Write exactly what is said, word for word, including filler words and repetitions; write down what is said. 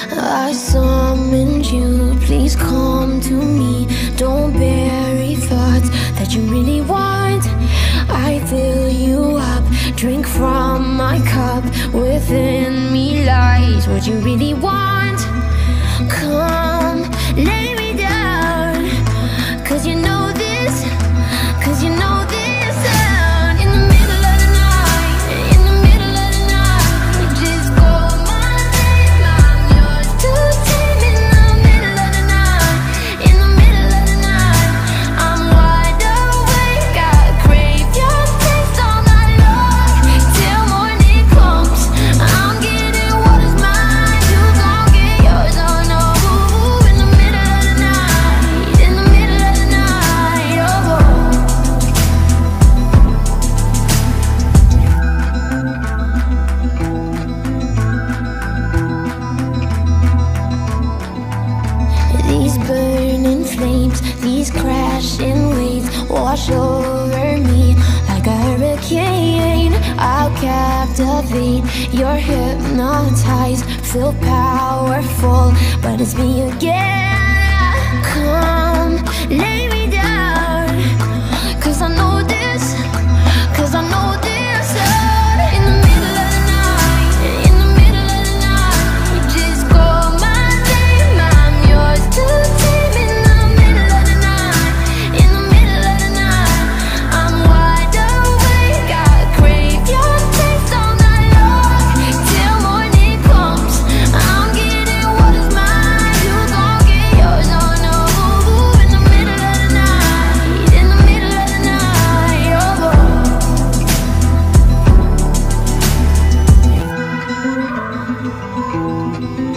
I summoned you, please come to me. Don't bury thoughts that you really want. I fill you up, drink from my cup. Within me lies what you really want. Come, lay me down, cause you know this, cause you know this. Sound in the middle of the night, in the middle of the night. Just call my name, I'm yours to tame. In the middle of the night, in the middle of the night. I'm wide awake, I crave your taste all night long. Till morning comes, I'm getting what is mine. You gon' get yours, oh no. In the middle of the night, in the middle of the night, oh. These burning flames, these crashing waves wash over me like a hurricane. I'll captivate, you're hypnotized, feel powerful, but it's me again. Come, lay me down, cause I know this, cause I know this. Sound in the middle of the night, in the middle of the night. Just call my name, I'm yours to tame. In the middle of the night, in the middle of the night. I'm wide awake, I crave your taste all night long. Till morning comes, I'm getting what is mine. You gon' get yours, oh no. In the middle of the night, in the middle of the night, oh. Thank you.